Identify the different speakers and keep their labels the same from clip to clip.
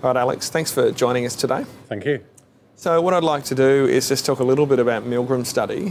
Speaker 1: All right, Alex, thanks for joining us today.
Speaker 2: Thank you.
Speaker 1: So what I'd like to do is just talk a little bit about Milgram's study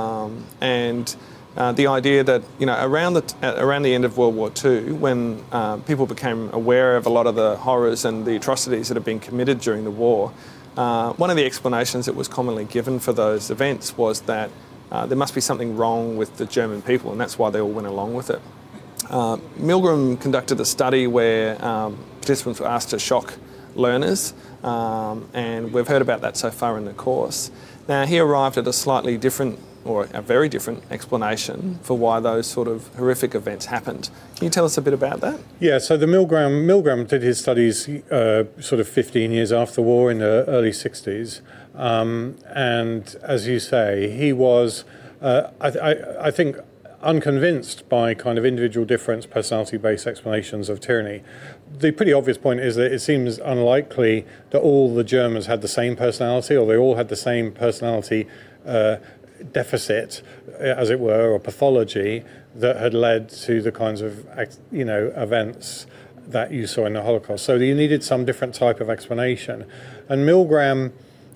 Speaker 1: and the idea that, around the end of World War II, when people became aware of a lot of the horrors and the atrocities that had been committed during the war, one of the explanations that was commonly given for those events was that there must be something wrong with the German people, and that's why they all went along with it. Milgram conducted a study where participants were asked to shock learners, and we've heard about that so far in the course. Now, he arrived at a slightly different, or a very different explanation for why those sort of horrific events happened. Can you tell us a bit about that?
Speaker 2: Yeah, so the Milgram did his studies sort of 15 years after the war in the early 60s. And as you say, he was, I think, unconvinced by kind of individual difference, personality-based explanations of tyranny. The pretty obvious point is that it seems unlikely that all the Germans had the same personality, or they all had the same personality deficit, as it were, or pathology that had led to the kinds of events that you saw in the Holocaust. So you needed some different type of explanation, and Milgram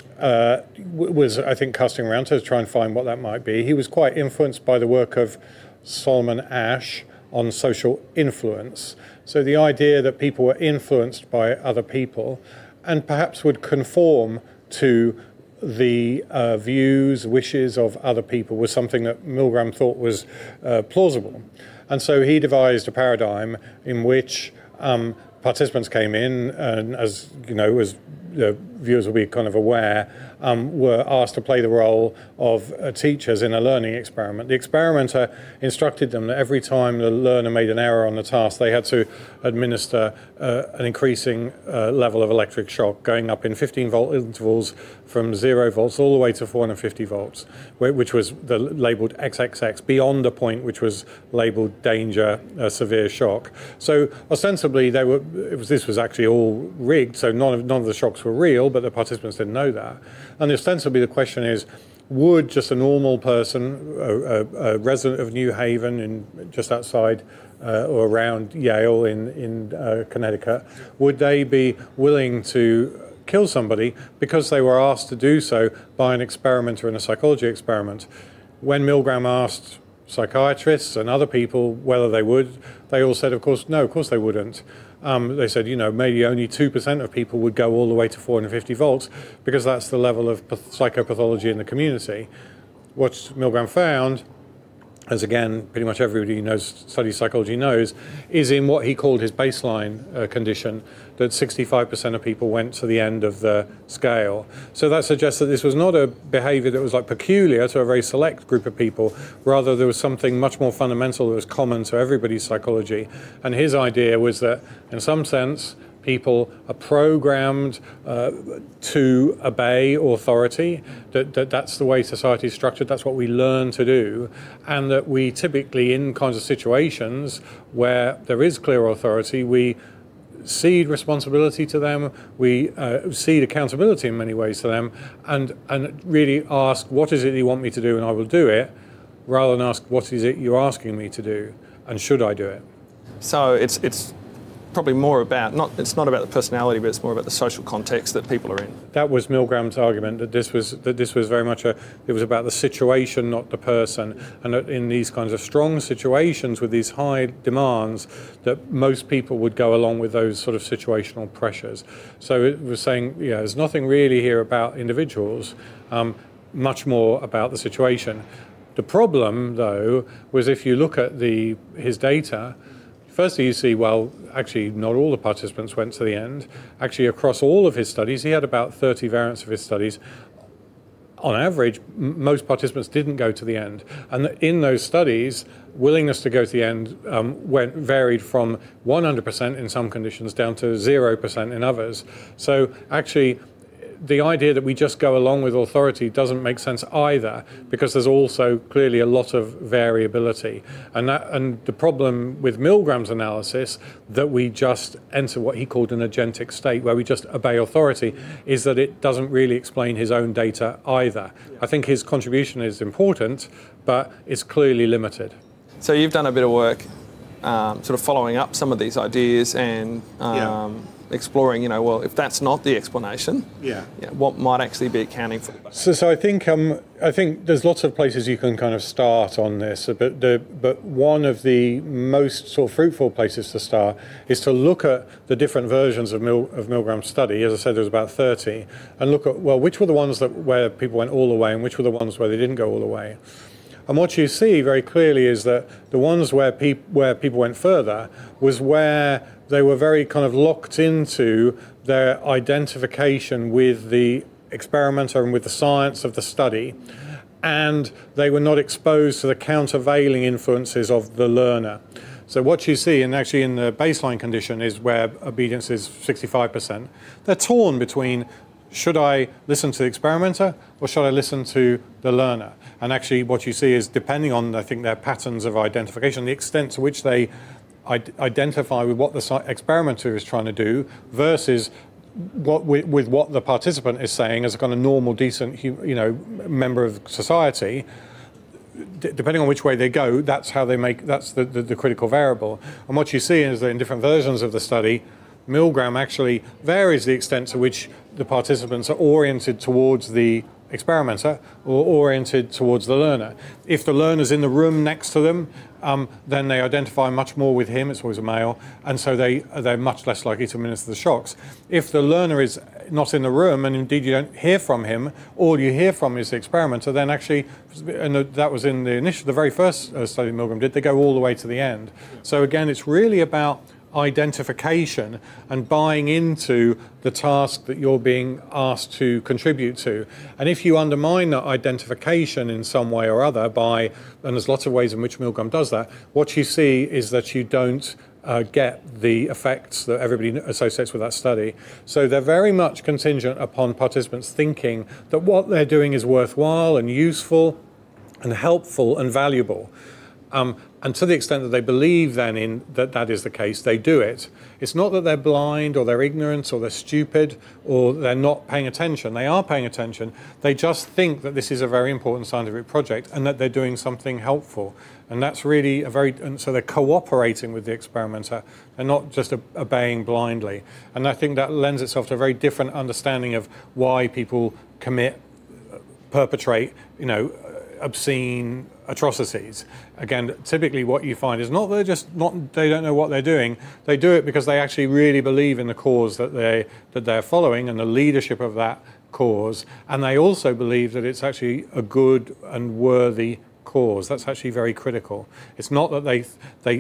Speaker 2: was, I think, casting around to try and find what that might be. He was quite influenced by the work of Solomon Asch on social influence. So the idea that people were influenced by other people and perhaps would conform to the views, wishes of other people was something that Milgram thought was plausible. And so he devised a paradigm in which participants came in, and as you know, as the viewers will be kind of aware, were asked to play the role of teachers in a learning experiment. The experimenter instructed them that every time the learner made an error on the task, they had to administer an increasing level of electric shock, going up in 15-volt intervals from 0 volts all the way to 450 volts, which was labelled XXX, beyond a point which was labelled danger, severe shock. So ostensibly, this was actually all rigged, so none of the shocks were real, but the participants didn't know that. And ostensibly the question is, would just a normal person, a resident of New Haven, just outside or around Yale in Connecticut, would they be willing to kill somebody because they were asked to do so by an experimenter in a psychology experiment? When Milgram asked psychiatrists and other people whether they would, they all said, of course, no, of course they wouldn't. They said, maybe only 2% of people would go all the way to 450 volts because that's the level of psychopathology in the community. What Milgram found, as again, pretty much everybody who studies psychology knows, is in what he called his baseline condition, that 65% of people went to the end of the scale. So that suggests that this was not a behavior that was like peculiar to a very select group of people. Rather, there was something much more fundamental that was common to everybody's psychology. And his idea was that, in some sense, people are programmed to obey authority, that's the way society is structured, that's what we learn to do, and that we typically, in kinds of situations where there is clear authority, we cede responsibility to them, we cede accountability in many ways to them, and really ask, what is it you want me to do, and I will do it, rather than ask, what is it you're asking me to do, and should I do it?
Speaker 1: So it's probably more about, it's not about the personality, but it's more about the social context that people are in.
Speaker 2: That was Milgram's argument, that this was very much it was about the situation, not the person, and that in these kinds of strong situations with these high demands, that most people would go along with those sort of situational pressures. So it was saying, there's nothing really here about individuals, much more about the situation. The problem, though, was if you look at his data, firstly, you see, well, actually, not all the participants went to the end. Actually, across all of his studies, he had about 30 variants of his studies. On average, most participants didn't go to the end. And in those studies, willingness to go to the end varied from 100% in some conditions down to 0% in others. So actually, the idea that we just go along with authority doesn't make sense either, because there's also clearly a lot of variability. And the problem with Milgram's analysis, that we just enter what he called an agentic state, where we just obey authority, is that it doesn't really explain his own data either. I think his contribution is important, but it's clearly limited.
Speaker 1: So you've done a bit of work sort of following up some of these ideas and exploring, well, if that's not the explanation,
Speaker 2: Yeah.
Speaker 1: what might actually be accounting for the
Speaker 2: So I think there's lots of places you can kind of start on this, but one of the most sort of fruitful places to start is to look at the different versions of Milgram's study. As I said, there was about 30, and look at, well, which were the ones where people went all the way and which were the ones where they didn't go all the way. And what you see very clearly is that the ones where people went further was where they were very kind of locked into their identification with the experimenter and with the science of the study, and they were not exposed to the countervailing influences of the learner. So what you see, and actually in the baseline condition is where obedience is 65%, they're torn between, should I listen to the experimenter or should I listen to the learner? And actually what you see is, depending on, I think, their patterns of identification, the extent to which they identify with what the experimenter is trying to do versus with what the participant is saying as a kind of normal, decent, member of society, depending on which way they go, that's how they make, that's the critical variable. And what you see is that in different versions of the study, Milgram actually varies the extent to which the participants are oriented towards the experimenter or oriented towards the learner. If the learner's in the room next to them, then they identify much more with him, it's always a male, and so they're much less likely to administer the shocks. If the learner is not in the room, and indeed you don't hear from him, all you hear from is the experimenter, then actually, and that was in the very first study Milgram did, they go all the way to the end. So again, it's really about identification and buying into the task that you're being asked to contribute to. And if you undermine that identification in some way or other and there's lots of ways in which Milgram does that, what you see is that you don't get the effects that everybody associates with that study. So they're very much contingent upon participants thinking that what they're doing is worthwhile and useful and helpful and valuable. And to the extent that they believe then that is the case, they do it. It's not that they're blind or they're ignorant or they're stupid or they're not paying attention. They are paying attention. They just think that this is a very important scientific project and that they're doing something helpful. And that's really and so they're cooperating with the experimenter. They're not just obeying blindly. And I think that lends itself to a very different understanding of why people perpetrate, obscene atrocities. Again, typically what you find is they don't know what they're doing. They do it because they actually really believe in the cause that they're following and the leadership of that cause, and they also believe that it's actually a good and worthy cause. That's actually very critical. It's not that they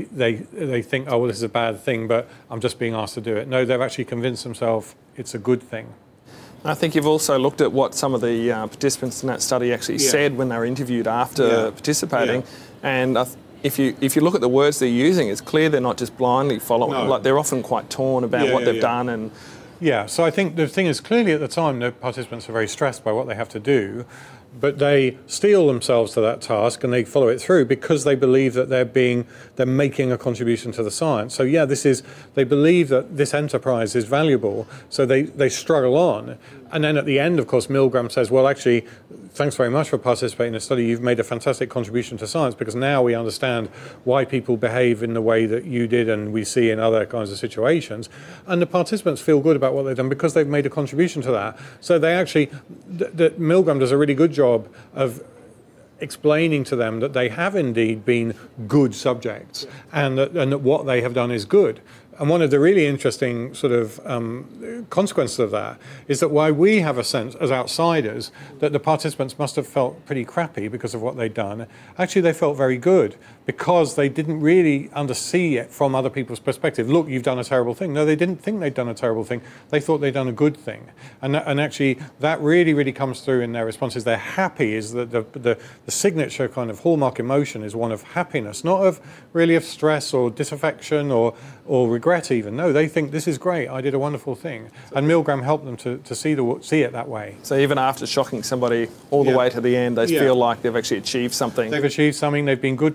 Speaker 2: think, oh well, this is a bad thing, but I'm just being asked to do it. No, they've actually convinced themselves it's a good thing.
Speaker 1: I think you've also looked at what some of the participants in that study actually said when they were interviewed after participating, and if you look at the words they're using, it's clear they're not just blindly following.
Speaker 2: No.
Speaker 1: Like they're often quite torn about what they've done. And
Speaker 2: so I think the thing is, clearly at the time the participants are very stressed by what they have to do, but they steel themselves to that task and they follow it through because they believe that they're making a contribution to the science. So they believe that this enterprise is valuable, so they struggle on. And then at the end, of course, Milgram says, well, actually, thanks very much for participating in the study. You've made a fantastic contribution to science because now we understand why people behave in the way that you did and we see in other kinds of situations. And the participants feel good about what they've done because they've made a contribution to that. So they actually, Milgram does a really good job of explaining to them that they have indeed been good subjects and that what they have done is good. And one of the really interesting sort of consequences of that is that while we have a sense as outsiders that the participants must have felt pretty crappy because of what they'd done, actually they felt very good because they didn't really see it from other people's perspective. Look, you've done a terrible thing. No, they didn't think they'd done a terrible thing. They thought they'd done a good thing. And actually that really, really comes through in their responses. They're happy, is that the signature kind of hallmark emotion is one of happiness, not of stress or disaffection or regret even. No, they think this is great, I did a wonderful thing. And Milgram helped them to see it that way.
Speaker 1: So even after shocking somebody all the way to the end, they feel like they've actually achieved something.
Speaker 2: They've achieved something, they've been good participants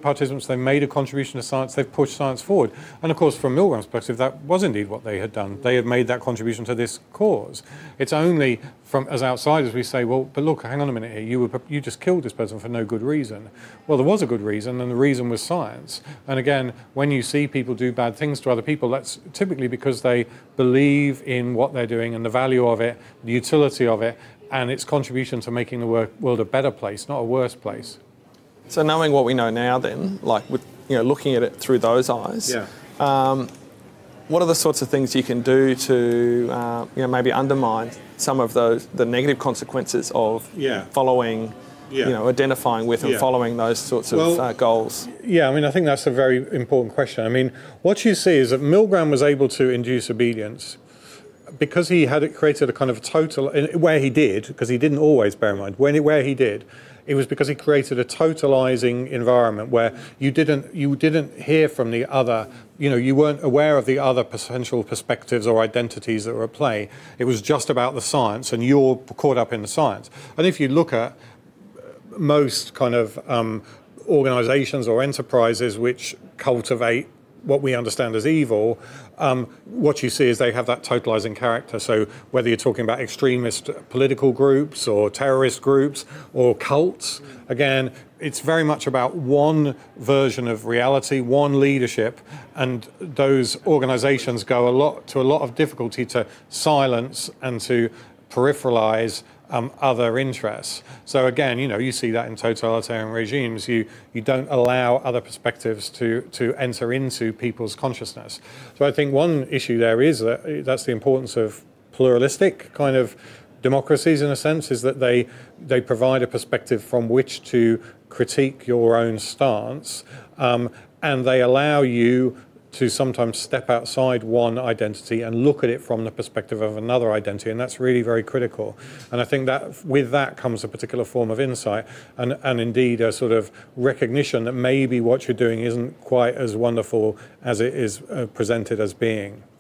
Speaker 2: science, they've made a contribution to science, they've pushed science forward. And of course, from Milgram's perspective, that was indeed what they had done. They had made that contribution to this cause. It's only from, as outsiders, we say, well, but look, hang on a minute here, you just killed this person for no good reason. Well, there was a good reason, and the reason was science. And again, when you see people do bad things to other people, that's typically because they believe in what they're doing and the value of it, the utility of it, and its contribution to making the world a better place, not a worse place.
Speaker 1: So knowing what we know now then, like with, looking at it through those eyes, what are the sorts of things you can do to maybe undermine some of the negative consequences of following, identifying with and following those sorts of goals?
Speaker 2: Yeah, I mean, I think that's a very important question. I mean, what you see is that Milgram was able to induce obedience because he had created a kind of total, where he did, because he didn't always, bear in mind, where he did, it was because he created a totalizing environment where you didn't hear from the other, you weren't aware of the other potential perspectives or identities that were at play. It was just about the science, and you're caught up in the science. And if you look at most kind of organizations or enterprises which cultivate what we understand as evil, what you see is they have that totalizing character. So whether you're talking about extremist political groups or terrorist groups or cults, again, it's very much about one version of reality, one leadership, and those organizations go to a lot of difficulty to silence and to peripheralize other interests. So again, you see that in totalitarian regimes. You don't allow other perspectives to enter into people's consciousness. So I think one issue there is that's the importance of pluralistic kind of democracies, in a sense, is that they provide a perspective from which to critique your own stance, and they allow you to sometimes step outside one identity and look at it from the perspective of another identity, and that's really very critical. And I think that with that comes a particular form of insight and indeed a sort of recognition that maybe what you're doing isn't quite as wonderful as it is presented as being.